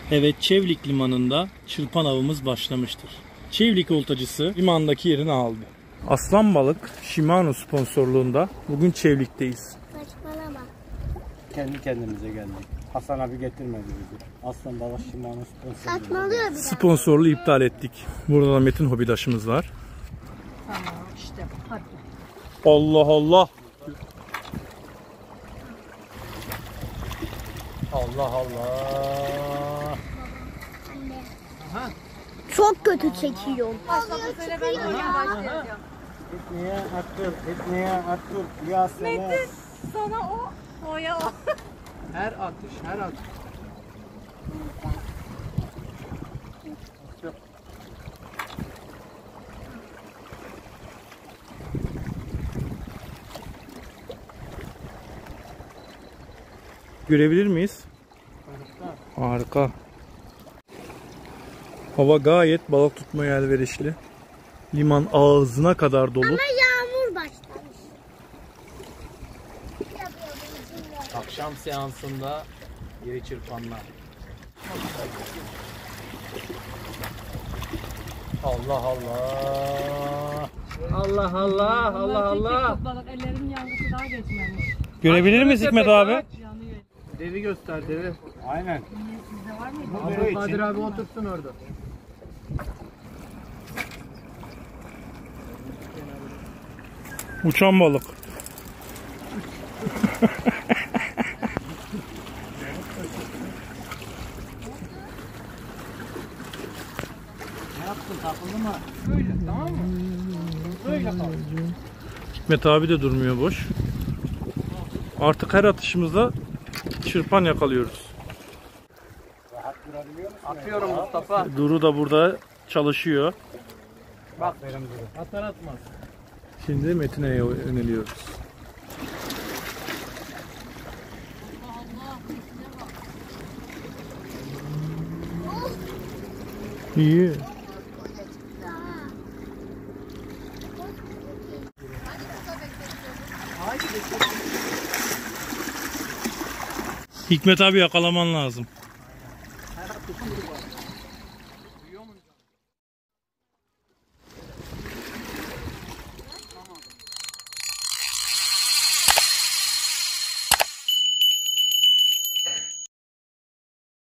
Evet, Çevlik limanında çırpan avımız başlamıştır. Çevlik oltacısı limandaki yerini aldı. Aslan Balık Shimano sponsorluğunda bugün Çevlik'teyiz. Saçmalama. Kendi kendimize geldik. Hasan abi getirmedi bizi. Aslan Balık Shimano sponsorluğu. Saçmalıyor bir daha. Sponsorluğu iptal ettik. Burada da Metin Hobidaşımız var. Tamam işte hadi. Allah Allah. Allah Allah. Çok kötü çekiyorum. Etneye attır, etneye attır. Ya sana. Sana o, oya o. Her atış, her atış. Görebilir miyiz? Harika. Hava gayet balık tutmaya elverişli. Liman ağzına kadar dolu. Ama yağmur başlamış. Akşam seansında yeri çırpanlar. Allah Allah. Allah Allah. Allah Allah. Balık ellerimin yangısı daha geçmemiş. Görebilir miyiz Hikmet abi? Yanıyor. Devi göster, devi. Aynen. Sizde var mıydı? Kadir abi otursun orada. Uçan balık. Ne yaptın, takıldı mı? Böyle, tamam mı? Böyle kal. Hikmet abi de durmuyor boş. Artık her atışımızda çırpan yakalıyoruz. Rahat durabiliyor musun? Atıyorum Mustafa. Duru da burada çalışıyor. Bak benim Duru. Atar atmaz. Şimdi Metin'e yöneliyoruz. İyi. Hikmet abi yakalaman lazım.